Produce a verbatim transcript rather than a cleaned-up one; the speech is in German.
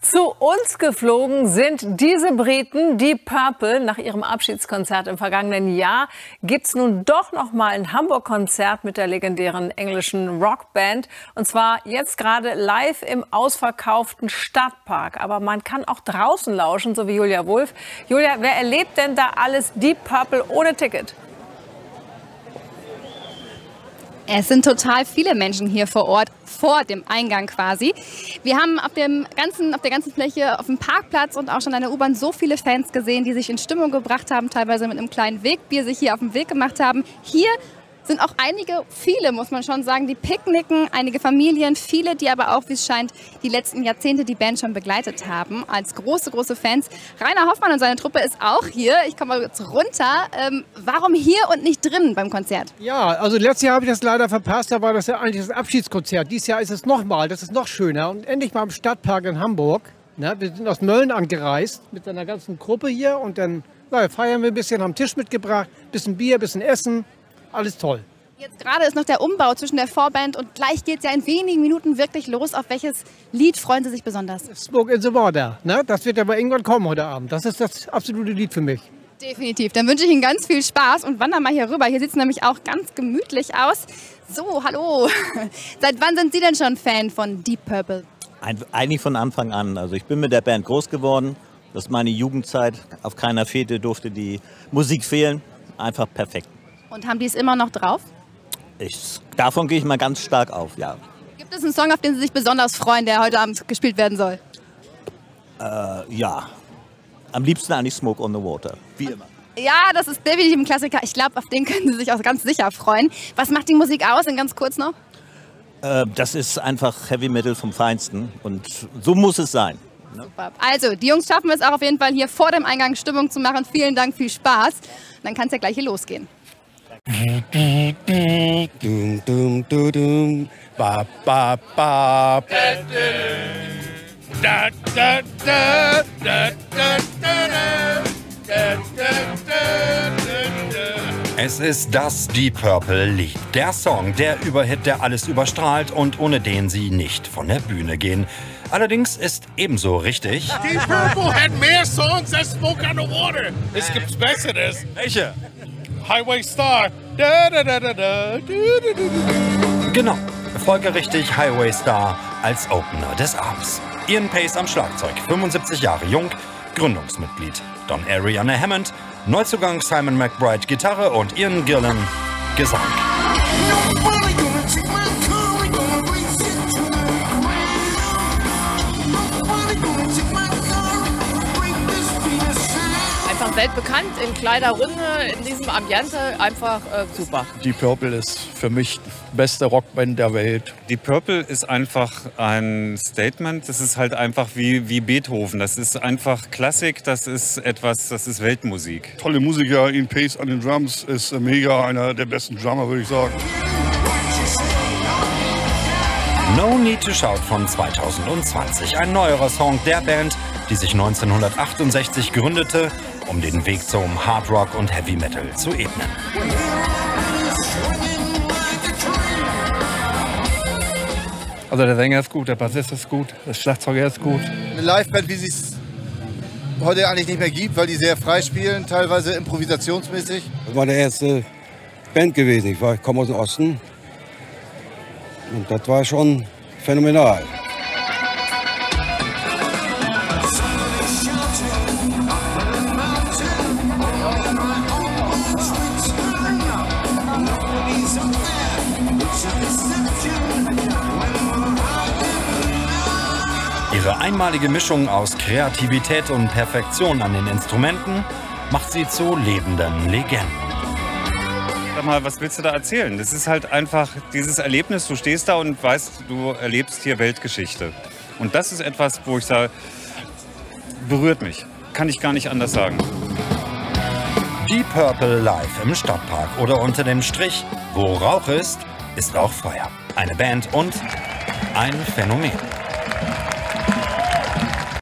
Zu uns geflogen sind diese Briten, Deep Purple. Nach ihrem Abschiedskonzert im vergangenen Jahr gibt's nun doch noch mal ein Hamburg-Konzert mit der legendären englischen Rockband. Und zwar jetzt gerade live im ausverkauften Stadtpark. Aber man kann auch draußen lauschen, so wie Julia Wulff. Julia, wer erlebt denn da alles Deep Purple ohne Ticket? Es sind total viele Menschen hier vor Ort, vor dem Eingang quasi. Wir haben auf, dem ganzen, auf der ganzen Fläche, auf dem Parkplatz und auch schon an der U-Bahn so viele Fans gesehen, die sich in Stimmung gebracht haben, teilweise mit einem kleinen Wegbier sich hier auf den Weg gemacht haben. Hier sind auch einige, viele muss man schon sagen, die picknicken, einige Familien, viele, die aber auch, wie es scheint, die letzten Jahrzehnte die Band schon begleitet haben, als große, große Fans. Rainer Hoffmann und seine Truppe ist auch hier. Ich komme mal jetzt runter. Ähm, warum hier und nicht drin beim Konzert? Ja, also letztes Jahr habe ich das leider verpasst, da war das ja eigentlich das Abschiedskonzert. Dieses Jahr ist es nochmal, das ist noch schöner und endlich mal im Stadtpark in Hamburg. Na, wir sind aus Mölln angereist mit einer ganzen Gruppe hier und dann na, feiern wir ein bisschen, haben Tisch mitgebracht, bisschen Bier, bisschen Essen. Alles toll. Jetzt gerade ist noch der Umbau zwischen der Vorband und gleich geht es ja in wenigen Minuten wirklich los. Auf welches Lied freuen Sie sich besonders? Smoke in the Water. Ne? Das wird aber irgendwann kommen heute Abend. Das ist das absolute Lied für mich. Definitiv. Dann wünsche ich Ihnen ganz viel Spaß und wandern mal hier rüber. Hier sieht es nämlich auch ganz gemütlich aus. So, hallo. Seit wann sind Sie denn schon Fan von Deep Purple? Eigentlich von Anfang an. Also ich bin mit der Band groß geworden. Das ist meine Jugendzeit. Auf keiner Fete durfte die Musik fehlen. Einfach perfekt. Und haben die es immer noch drauf? Ich, davon gehe ich mal ganz stark auf, ja. Gibt es einen Song, auf den Sie sich besonders freuen, der heute Abend gespielt werden soll? Äh, ja. Am liebsten eigentlich Smoke on the Water, wie immer. Ja, das ist definitiv ein Klassiker. Ich glaube, auf den können Sie sich auch ganz sicher freuen. Was macht die Musik aus, denn ganz kurz noch? Äh, das ist einfach Heavy Metal vom Feinsten und so muss es sein. Super. Also, die Jungs schaffen es auch auf jeden Fall, hier vor dem Eingang Stimmung zu machen. Vielen Dank, viel Spaß. Dann kann es ja gleich hier losgehen. Dum, dum, dum, dum. Ba, ba, ba. Es ist das Deep Purple Lied. Der Song, der Überhit, der alles überstrahlt und ohne den sie nicht von der Bühne gehen. Allerdings ist ebenso richtig. Deep Purple hat mehr Songs als Smoke on the Water. Es gibt Besseres. Welche? Highway Star. Da, da, da, da, da. Genau, folgerichtig Highway Star als Opener des Abends. Ian Pace am Schlagzeug, fünfundsiebzig Jahre jung, Gründungsmitglied. Don Airey an der Hammond, Neuzugang Simon McBride Gitarre und Ian Gillan Gesang. Einfach weltbekannt, in kleiner Runde, in diesem Ambiente, einfach äh, super. Deep Purple ist für mich die beste Rockband der Welt. Deep Purple ist einfach ein Statement, das ist halt einfach wie, wie Beethoven. Das ist einfach Klassik, das ist etwas, das ist Weltmusik. Tolle Musiker, Ian Pace an den Drums ist mega, einer der besten Drummer, würde ich sagen. No Need to Shout von zweitausendzwanzig, ein neuerer Song der Band, die sich neunzehnhundertachtundsechzig gründete, um den Weg zum Hard Rock und Heavy Metal zu ebnen. Also der Sänger ist gut, der Bassist ist gut, der Schlagzeuger ist gut. Eine Liveband, wie sie es heute eigentlich nicht mehr gibt, weil die sehr frei spielen, teilweise improvisationsmäßig. Das war die erste Band gewesen. Ich, war, ich komme aus dem Osten und das war schon phänomenal. Ihre einmalige Mischung aus Kreativität und Perfektion an den Instrumenten macht sie zu lebenden Legenden. Sag mal, was willst du da erzählen? Das ist halt einfach dieses Erlebnis, du stehst da und weißt, du erlebst hier Weltgeschichte. Und das ist etwas, wo ich sage, berührt mich. Kann ich gar nicht anders sagen. Deep Purple live im Stadtpark oder unter dem Strich, wo Rauch ist, ist auch Feuer. Eine Band und ein Phänomen.